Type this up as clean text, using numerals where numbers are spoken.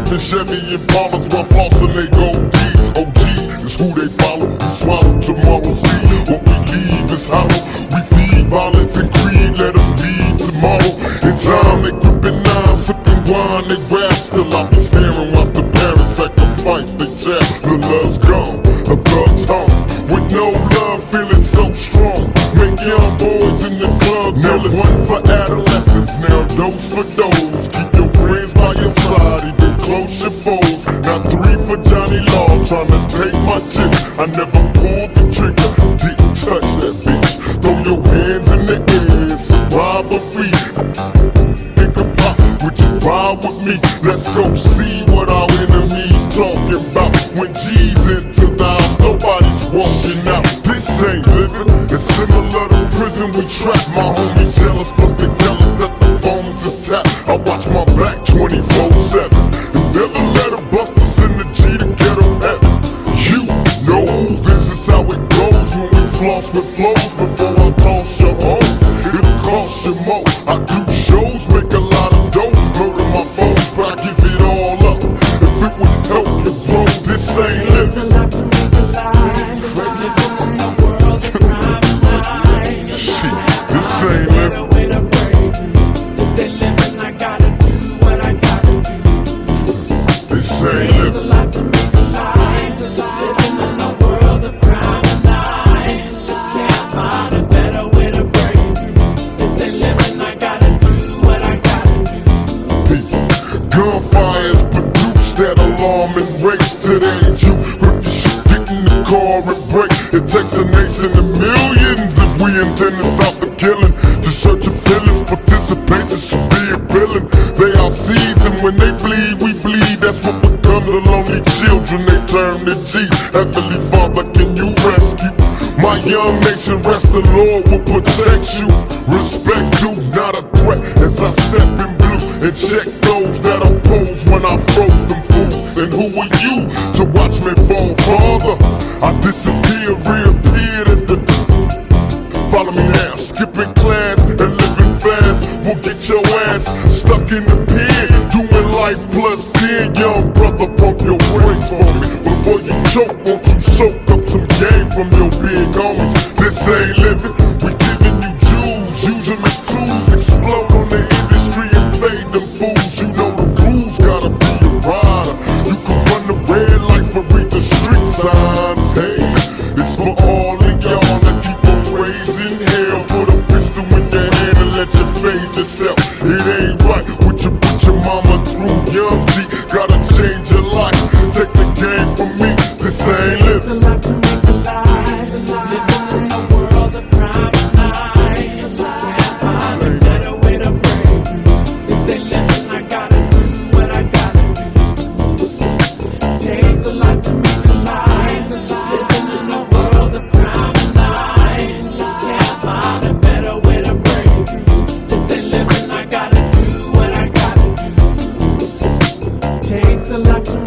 Sippin' Chevy Impalas while flossin' they gold D's. OGs is who they follow. We swallow tomorrow's seed. What we leave is hollow. We feed violence and greed. Let them lead tomorrow. In time they grippin' nine, sippin' wine. They rap still I be staring. Watch the parents sacrifice. They chat. The love's gone. A thug's home. With no love, feeling so strong. Make young boys in the club. Now one for adolescents. Now dose for those. Keep your friends by your side. Even close your foes. Now 3 for Johnny Law. Tryna take my chick. I never pulled the trigger. Didn't touch that bitch. Throw your hands in the air. It's a robbery. Thinkin Pac, would you ride with me? Let's go see what our enemies talking about. When G's into the house, nobody's walking out. This ain't living. It's similar to prison we trap. My homies jealous, plus they tell us that the phones is tapped. I watch my back 24/7 and never let a busters in the G to get them heavy. You know this is how it goes when we floss with flows. Before I toss your hoes, it'll cost you more. I do shows, make a lot of dough. Murder my foes, but I give it all up. If it would help you, bro, this ain't living. This ain't living. This ain't living. Gunfires produce that alarming race. Today's you with the shit, get in the car and break. It takes a nation of millions if we intend to stop the killing. To search your feelings, participate in severe billing. They are seeds and when they bleed, we bleed. That's what becomes the lonely children. They turn to G's. Heavenly Father, can you rescue my young nation? Rest the Lord will protect you. Respect you, not a threat as I step in blue. And check those that oppose when I froze them fools. And who are you to watch me fall, Father? I disappear, reappeared as the... Follow me now, skipping class and living fast. We'll get your ass stuck in the pen, doing life plus 10. Young brother, pump your brakes for me. Before you choke, won't you soak up some game from your big homie? This ain't living, we giving you Jews. Use them as tools, explode on the industry and fade them fools. You know the rules, gotta be a rider. You can run the red lights but read the street signs. Hey, it's for all of y'all that keep on raising hell. Put a pistol in your hand and let you fade yourself. It ain't right what you put your mama through. Young G, gotta change your life. Take the game from me, this ain't living. Takes a lot to